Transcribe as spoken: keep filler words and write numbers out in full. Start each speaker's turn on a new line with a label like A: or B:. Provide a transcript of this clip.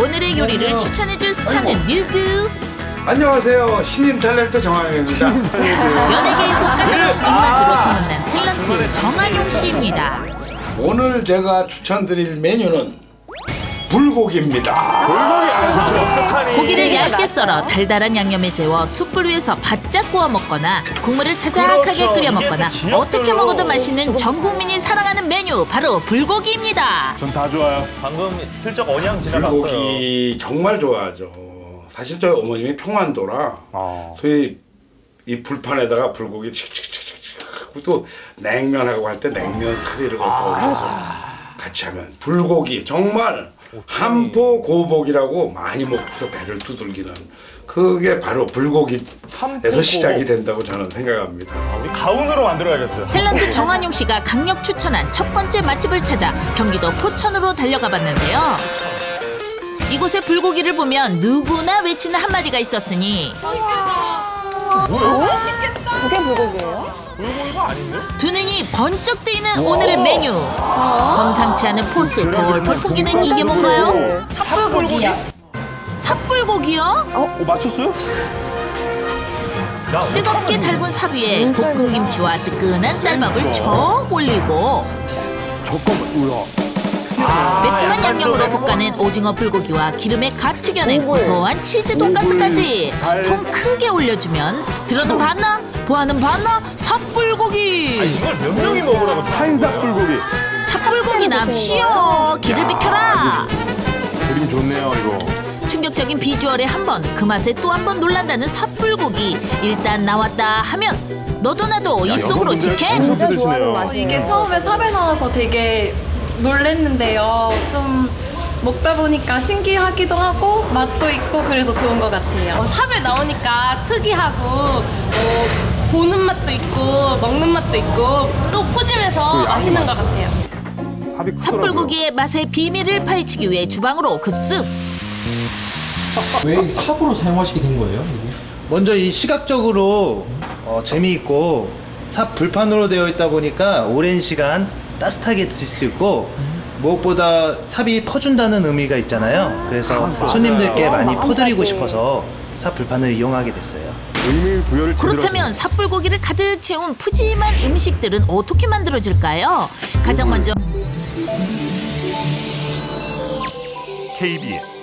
A: 오늘의 요리를 추천해줄 스타는 누구?
B: 안녕하세요. 신인 탤런트 정한용입니다.
A: 연예계에서 까다로운 입맛으로 소문난 탤런트 정한용 씨입니다.
B: 오늘 제가 추천드릴 메뉴는 불고기입니다.
C: 불고기 아 좋죠.
A: 고기를 얇게 썰어 달달한 양념에 재워 숯불 위에서 바짝 구워 먹거나 국물을 자작하게
C: 그렇죠.
A: 끓여 먹거나
C: 이게
A: 어떻게
C: 지역별로.
A: 먹어도 맛있는 전 국민이 사랑하는 메뉴 바로 불고기입니다.
C: 전 다 좋아요. 방금 슬쩍 언양 지나갔어요.
B: 불고기 정말 좋아하죠. 사실 저희 어머님이 평안도라
C: 아.
B: 소위 이 불판에다가 불고기 칙칙칙칙칙 또 냉면하고 할 때 냉면 사리를 걷어서 같이 하면 불고기 정말 한포 고복이라고 많이 먹고서 배를 두들기는 그게 바로 불고기에서 시작이 된다고 저는 생각합니다.
C: 우리 가운으로 만들어야겠어요.
A: 탤런트 정한용 씨가 강력 추천한 첫 번째 맛집을 찾아 경기도 포천으로 달려가 봤는데요. 이곳의 불고기를 보면 누구나 외치는 한마디가 있었으니
D: 그게 불고기예요?
C: 불고기가 아닌데?
A: 두 눈이 번쩍 뜨이는 오늘의 메뉴. 범상치 않은 포스 펄펄 포기는 이게 뭔가요?
D: 삽불고기요.
A: 삽불고기요?
C: 어 맞췄어요? 야,
A: 뜨겁게 달군 삽 위에 볶은 김치와 뜨끈한 쌀밥을 척 올리고
C: 잠깐만 우와.
A: 매콤한 양념으로 볶아낸 오징어 불고기와 기름에 갓 튀겨낸 고소한 치즈 돈가스까지 통 크게 올려주면 들어도 봤나? 보아는 봤나? 삽불고기!
C: 아, 이걸 몇 명이 먹으라고? 한삽 불고기.
A: 삽불고기나 쉬어! 길을 비켜라!
C: 그림 좋네요 이거.
A: 충격적인 비주얼에 한 번, 그 맛에 또 한 번 놀란다는 삽불고기. 일단 나왔다 하면 너도 나도 입속으로
C: 여러분들
A: 직행!
C: 진짜 드시네요.
D: 맛이에요.
E: 어, 이게 처음에 삽에 나와서 되게 놀랬는데요. 좀 먹다 보니까 신기하기도 하고 맛도 있고 그래서 좋은 것 같아요.
F: 어, 삽에 나오니까 특이하고 어, 보는 맛도 있고 먹는 맛도 있고 또 푸짐해서 맛있는 것 같아요.
A: 삽불고기의 맛의 비밀을 파헤치기 위해 주방으로 급습!
G: 왜 삽으로 사용하시게 된 거예요? 이게?
H: 먼저 이 시각적으로 어, 재미있고 삽 불판으로 되어 있다 보니까 오랜 시간 따뜻하게 드실 수 있고 무엇보다 삽이 퍼준다는 의미가 있잖아요. 그래서 손님들께 많이 퍼드리고 싶어서 삽 불판을 이용하게 됐어요.
C: 의미 부여를 제대로
A: 그렇다면 삽불고기를 가득 채운 푸짐한 음식들은 어떻게 만들어질까요? 가장 먼저
I: 케이비에스